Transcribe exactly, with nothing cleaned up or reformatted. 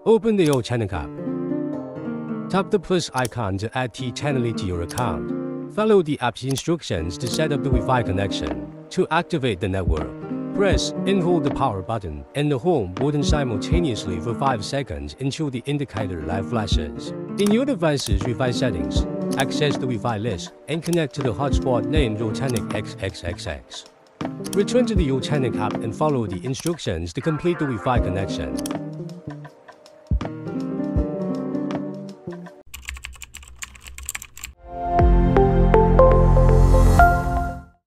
Open the Ultenic app. Tap the plus icon to add T ten Elite to your account. Follow the app's instructions to set up the Wi-Fi connection. To activate the network, press and hold the power button and the home button simultaneously for five seconds until the indicator light flashes. In your device's Wi-Fi settings, access the Wi-Fi list and connect to the hotspot named Ultenic triple X. Return to the Ultenic app and follow the instructions to complete the Wi-Fi connection.